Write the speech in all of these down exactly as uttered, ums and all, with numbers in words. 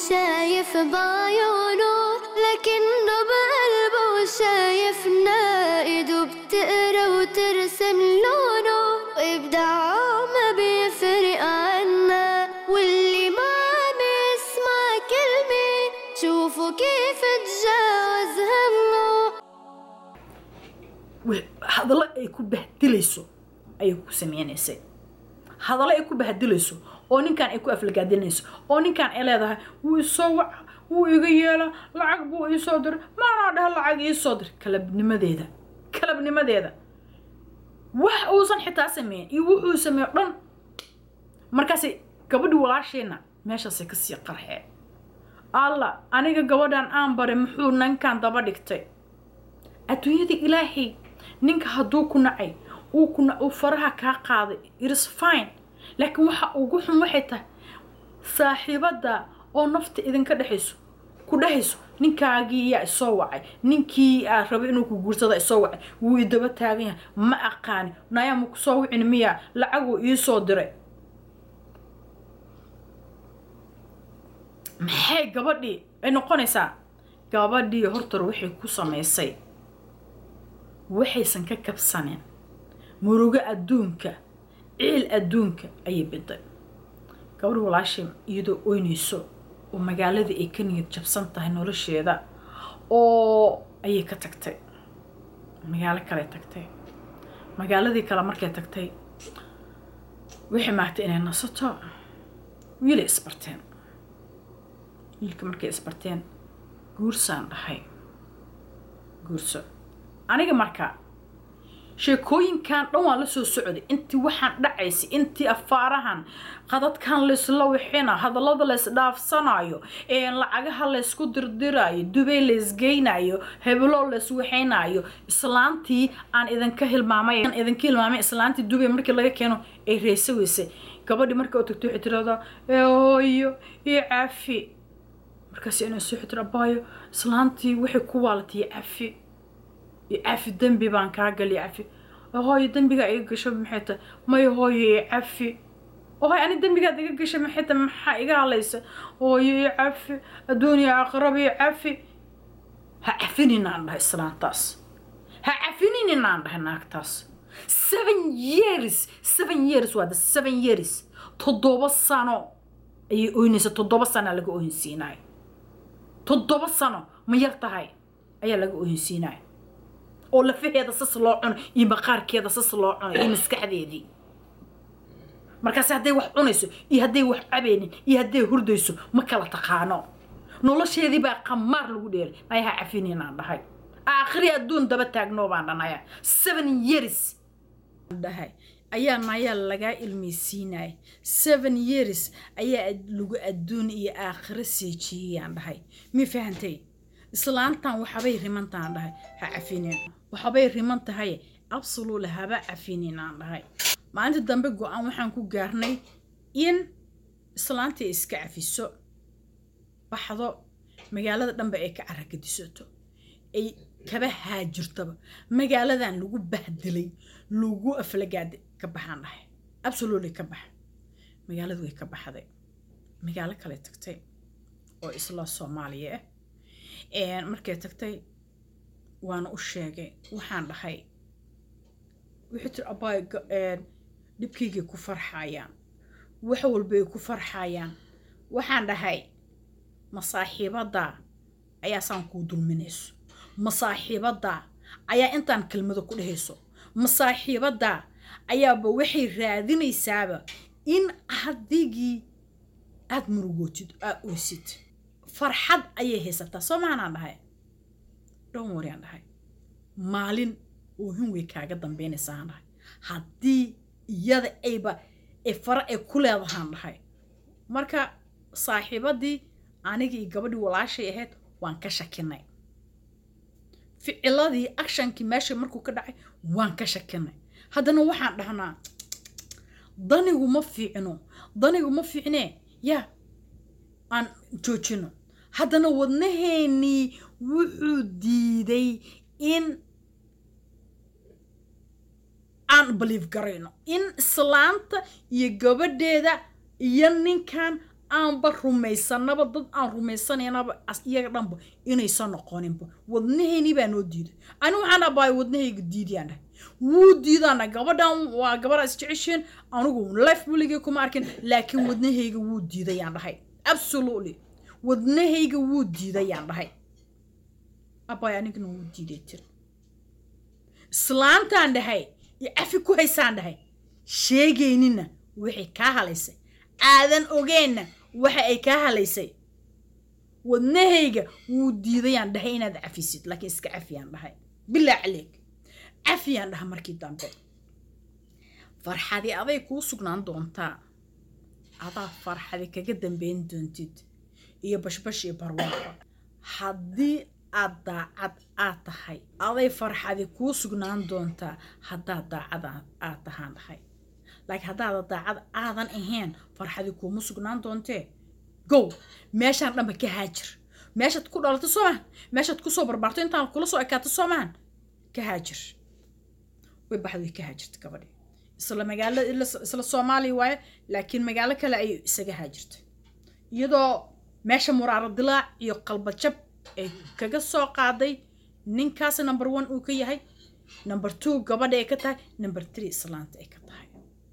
شايف بعيونه لكنه بقلبه شايفنا ايده بتقرا وترسم لونه وابداعه ما بيفرق عنا واللي ما عم يسمع كلمة شوفوا كيف تجاوز همه. هذا لا يكون بهدليسو أيكو سميانيسي هذا لا يكون بهدليسو oo ninkan ay ku aflagaadinayso oo ninkan ay leedahay wuu soo wac wuu iga yeela lacag buu ii soo dir maana dhaha lacag ii soo dir kalabnimadeeda kalabnimadeeda wax uusan xitaa sameeyay iyo wuxuu sameeyo dhan markaas gabadhu walaasheena meeshaas ka sii qarxay alla aniga gabadhan aan bare muxuu ninkan daba dhigtay adduunyada ilaahay ninka haduu ku nacay uu ku uu faraha ka qaaday it is fine laakiin waxa ugu xun waxay tahay saaxiibada oo nafta idinka dhaxayso ku dhaxayso ninkaagii yaa soo wacay ninkii aad rabay inuu ku guursado soo wacay wuu idaba taagan yahay ma aqaan naaya ma ku soo wicin miya lacag uu ii soo diray maxay gabadhii ay noqonaysaa gabadhii hortar waxay ku sameysay waxaysan ka kabsaneen muruga adduunka il adduunka ay biday gabadh walaashay iyadoo oynayso oo magaalada ay ka niyad jabsan tahay nolosheeda oo ay ka tagtay magaalo kale tagtay magaaladii kale markay tagtay wixii maagtay inay nasato wiil isbarteen wiilka markay isbarteen guursaan dhahay guurso aniga markaa sheekooyinkan dhan waa la soo socday intii waxaan dhacaysay intii afaarahan qadadkan la isla wixina hadallada la isdhaafsanayo ee lacagaha la isku dirdiraayo dubay la isgeynayo heblo la iswixinayo islaantii aan idinka hilmaamay aan idinka hilmaamay islaantii dubay markii laga keeno ay reesaweysay gabadhii markii oo tagtay xitirada ee hooyo iyo caafi markaas inay soo xitirabayo islaantii waxay ku waalatay caafi عفي دنبي بان كاغلي عفي هاي دنبيغا ايغا غشو محيتا ماي هاي عفي هاي انا دنبيغا ايغا غشو محيتا maxaa iga halaysa hooyo عفي الدنيا اقربي عفي ها عفينينا عندها islaantaas ha عفينينا عندها naagtaas seven years seven years wada seven years toddoba sano ay ooynaysa toddoba sano laga ooynsiinay toddoba sano ma yartahay ayaa laga ooynsiinay oo la fiheeda sas loo cuno iyo maqaarkeeda sas loo cuno iyo maskaxdeedii markaas haday wax cunayso iyo haday wax cabeenin iyo haday hurdayso ma kala taqaano nolosheedii baa qamaar lagu dheeray ayaha cafinina dhahay aakhiri adduun daba taagno baan dhanaya seven years dhahay ayaa naya laga ilmeysiinay seven years ayaa lagu adduun iyo aakhiri siijiyaan dhahay mi fahantay islaantan waxbay rimantaan dhahay ha cafinina waxbay riman tahay absolutely haba cafinina dhahay maalinta dambe go'aan waxaan ku gaarnay in islaantii iska cafiso baxdo magaalada dhanba ay ka caragadisato ay kaba haajirtaba magaaladan lagu bahdilay lagu aflagaad ka baxan dhahay absolutely ka bax magaaladu way ka baxday magaalo kale tagtay oo isla Soomaaliya ee markay tagtay waan u sheegay waxaan dhahay wixii abay ee dibkayga ku farxayaan wax walba ay ku farxayaan waxaan dhahay masaaxiibada ayaa san ku dulminayso masaaxiibada ayaa intaan kelmado ku dhahayso masaaxiibada ayaa ba waxay raadinaysaaba in hadigii aad murugootid aad oosid farxad ayay haysataa Soomaaliya dhahay don't worry aan dhahay maalin oo hin way kaaga dambeynaysaa dhahay hadii iyada ayba ee far ay ku leedahay dhahay marka saaxiibadii aniga iyo gabadhii walaashay ahayd waan ka shakinay ficiladii actionkii meesha markuu ka dhacay waan ka shakinay haddana waxaan dhahnaa danigu ma fiicno danigu ma fiicnee ya aan joojino haddana wadnaheeni wuxuu diiday in aan believe garayno in islaanta iyo gabadheeda iyo ninkan aan ba rumaysanaba dad aan rumaysanayna iyaga dhanba inay soo noqoninba wadnaheeni baa noo diiday ani waxaan abaay wadnahayga diidiyaan wuu diidana gabadhan waa gabar is jeceshin anigu life buligay kuma arkin laakiin wadnahayga wuu diidayaan dhahay absolutely wadnahayga wuu diidayaan dhahay abaay aniguna wuu diiday tir islaantaan dhahay iyo afi ku haysaan dhahay sheegaynina wixii ka halaysay aadan ogeena waxa ay ka halaysay wadnahayga wuu diidayaan dhahay inaad cafisid laakiin iska cafiyaan dhahay bilaa caleeg cafiyaan dhaha markii dambe farxadii aday kuu sugnaan doontaa adaa farxadii kaga dambeyn doontid iyo bashbash iyo barwaaqo haddii aad daacad aad tahay aday farxadii kuu sugnaan doontaa haddaa daacad aad tahaan dhahay laakiin haddaada daacad aadan ahayn farxadii kuuma sugnaan doontee go meeshaan dhanba ka haajir meeshaad ku dhalato soo maahan meeshaad kusoo barbaarto intaan kula soo ekaato soo maahan ka haajir way baxday ka haajirta gabadhi isla magaalo isla Soomaaliya waaye laakiin magaalo kale ay isaga haajirtay iyadoo meesha muraaro dilaac iyo qalba jab ay kaga soo qaaday ninkaas number one uu ka yahay number two gabadha ay ka tahay number three islaanta ay ka tahay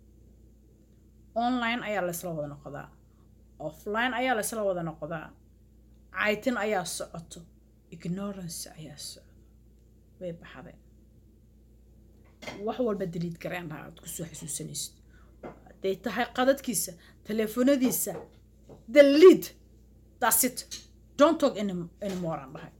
online ayaa la isla wada noqdaa offline ayaa la isla wada noqdaa caytin ayaa socoto ignorance ayaa socdo way baxday wax walba delete gareen aad ku soo xasuusanaysid haday tahay qadadkiisa telefoonadiisa delete that's it don't talk any, anymore and bahay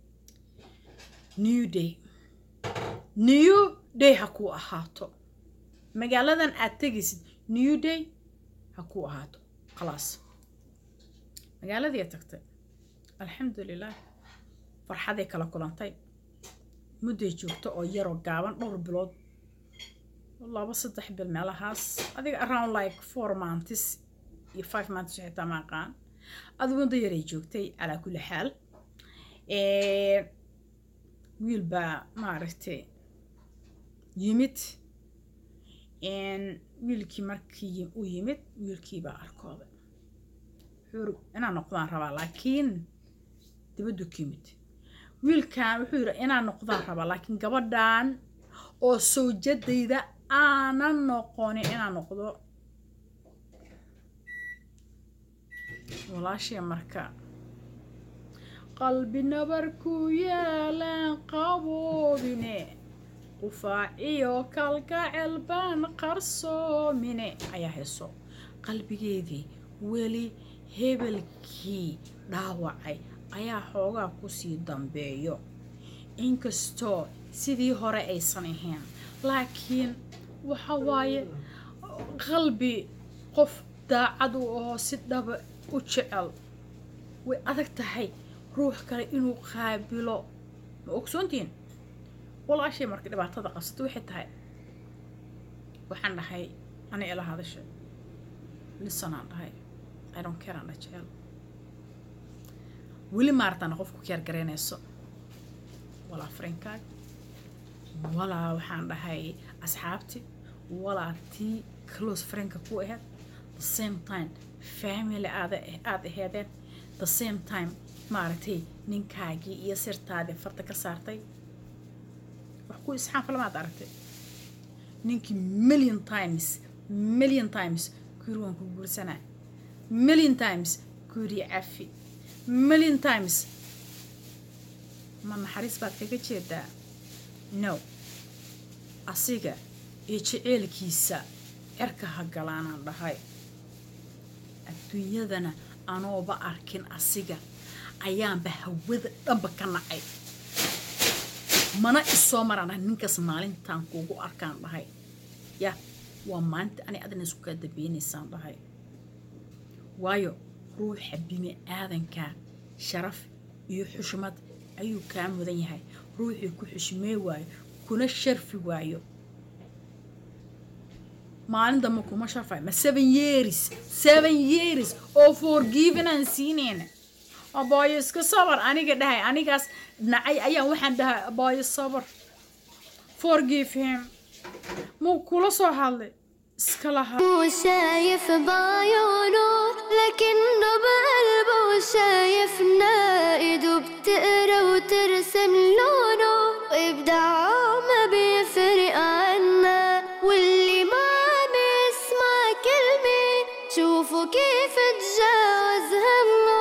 new day new day ha ku ahaato magaaladan aad tagisid new day ha ku ahaato خلاص magaaladii tagtay alxamdulillah farxaday kala kulantay mudday joogto oo yaro gaaban dhowr bilood laba saddex bil meelahaas adiga around like four months iyo five months xitaa ma qaan adigu inta yaray joogtay ala kulli xaal ee wiilba ma aragtay yimid in wiilkii markii uu yimid wiilkii baa arkooday xur inaan noqdaan rabaa laakiin dibaddu kimid wiilkan wuxuu yiri inaan noqdaan rabaa laakiin gabadhan oo soo jadayda aanan noqonin inaan noqdo walaashii marka qalbi nabarku yaalan qaboobine qufaaciyo kalgacel baan qarsoomine ayaa heeso qalbigeedii weli hebelkii dhaawacay ayaa xoogaa ku sii dambeeyo inkastoo sidii hore aysan ahayn laakiin waxa waaye qalbi qof daacad u oo si dhaba u jecel way adag tahay ruux kale inuu qaabilo ma ogsoontiin walaashay marka dhibaatada qabsato waxay tahay waxaan dhahay ana ila hadashay listen aan dhahay I don't care ana jecel weli maartana qofku keer gareynayso wala friendkaag wala waxaan dhahay asxaabti wala tii close friendka ku ahayd the same time family aad aad ahaydeen the same time maartay ninkaagii iyo sirtaadii farta ka saartay wax ku isxaan falmaad aragtay ninki million times million times kuruwan ku guursana million times kuri afi million times ma naxariis baad kaga jeedaa no asiga iyo jaceelkiisa erka ha galaanaan dhahay adduunyadana anooba arkin asiga ayaanba hawada dhanba ka nacay mana isoo marana ninkaas maalintaan kuugu arkaan dhahay ya waa maalinta ani adna isku ka dambeynaysan dhahay waayo ruuxa bini aadanka sharaf iyo xushmad ayuu ka mudan yahay ruuxii ku xushmee waayo kuna sharfi waayo maalin dama kuma sharfay ma seven years seven years oo forgiven and seen abaayo iska sabar aniga dhahay anigaas nacay ayaan waxaan dhahay abaayo sabar forgive him muu kula soo hadlay iska laha مو شايف بعيونه لكن شوفوا كيف تجاوزها